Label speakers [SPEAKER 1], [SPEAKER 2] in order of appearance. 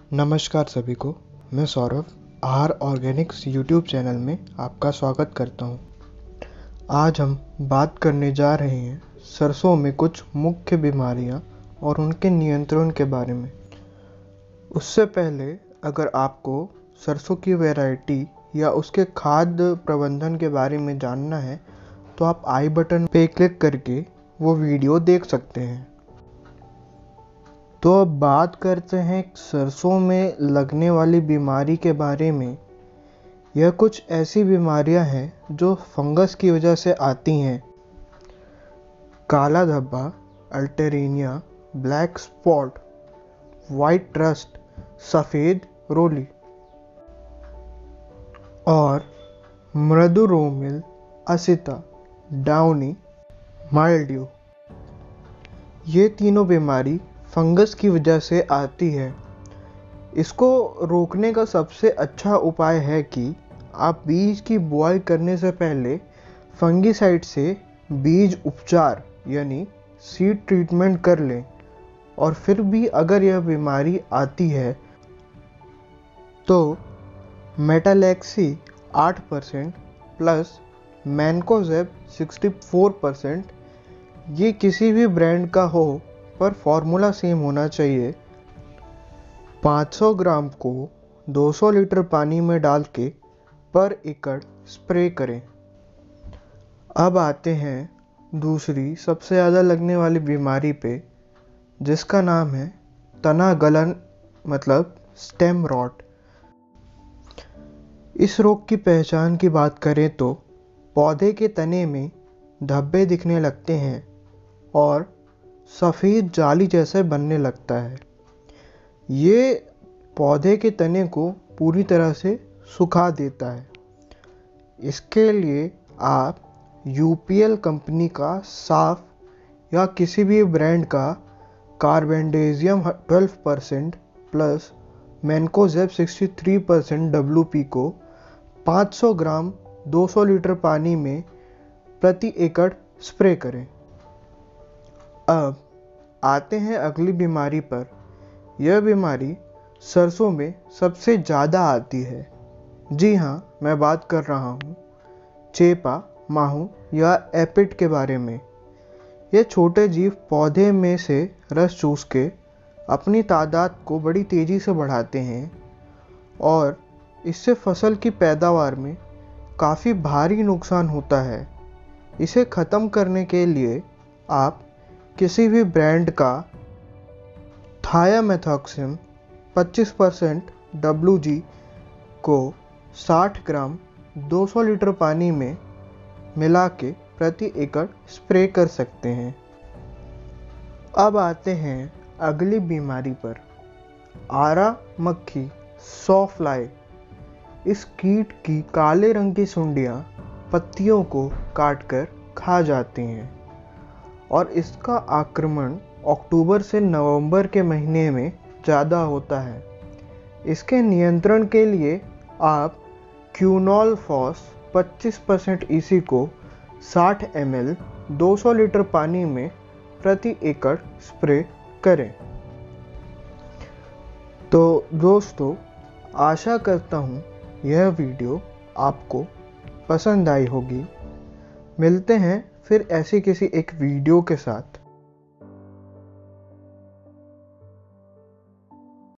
[SPEAKER 1] नमस्कार सभी को। मैं सौरभ आहार ऑर्गेनिक्स यूट्यूब चैनल में आपका स्वागत करता हूं। आज हम बात करने जा रहे हैं सरसों में कुछ मुख्य बीमारियां और उनके नियंत्रण के बारे में। उससे पहले अगर आपको सरसों की वैरायटी या उसके खाद्य प्रबंधन के बारे में जानना है तो आप आई बटन पे क्लिक करके वो वीडियो देख सकते हैं। तो अब बात करते हैं सरसों में लगने वाली बीमारी के बारे में। यह कुछ ऐसी बीमारियां हैं जो फंगस की वजह से आती हैं। काला धब्बा, alternaria, black spot, white rust, सफ़ेद रोली और मृदु रोमिल असिता, डाउनी माइल्ड्यू। ये तीनों बीमारी फंगस की वजह से आती है। इसको रोकने का सबसे अच्छा उपाय है कि आप बीज की बुआई करने से पहले फंगीसाइड से बीज उपचार यानी सीड ट्रीटमेंट कर लें। और फिर भी अगर यह बीमारी आती है तो मेटालैक्सी 8% प्लस मैनकोजेब 64%, ये किसी भी ब्रांड का हो पर फॉर्मूला सेम होना चाहिए, 500 ग्राम को 200 लीटर पानी में डाल के पर एकड़ स्प्रे करें। अब आते हैं दूसरी सबसे ज़्यादा लगने वाली बीमारी पे, जिसका नाम है तना गलन मतलब स्टेम रॉट। इस रोग की पहचान की बात करें तो पौधे के तने में धब्बे दिखने लगते हैं और सफ़ेद जाली जैसे बनने लगता है। ये पौधे के तने को पूरी तरह से सुखा देता है। इसके लिए आप यूपीएल कंपनी का साफ या किसी भी ब्रांड का कार्बेंडेजियम 12% प्लस मैनकोजेब 63% WP को 500 ग्राम 200 लीटर पानी में प्रति एकड़ स्प्रे करें। अब आते हैं अगली बीमारी पर। यह बीमारी सरसों में सबसे ज़्यादा आती है। जी हाँ, मैं बात कर रहा हूँ चेपा, माहू या एपिड के बारे में। ये छोटे जीव पौधे में से रस चूस के अपनी तादाद को बड़ी तेज़ी से बढ़ाते हैं और इससे फसल की पैदावार में काफ़ी भारी नुकसान होता है। इसे ख़त्म करने के लिए आप किसी भी ब्रांड का थायामेथॉक्सिम 25% WG को 60 ग्राम 200 लीटर पानी में मिला के प्रति एकड़ स्प्रे कर सकते हैं। अब आते हैं अगली बीमारी पर, आरा मक्खी सॉ फ्लाई। इस कीट की काले रंग की सुंडियां पत्तियों को काटकर खा जाती हैं और इसका आक्रमण अक्टूबर से नवंबर के महीने में ज़्यादा होता है। इसके नियंत्रण के लिए आप क्यूनॉल फॉस 25% EC को 60 ml 200 लीटर पानी में प्रति एकड़ स्प्रे करें। तो दोस्तों, आशा करता हूँ यह वीडियो आपको पसंद आई होगी। मिलते हैं फिर ऐसी किसी एक वीडियो के साथ।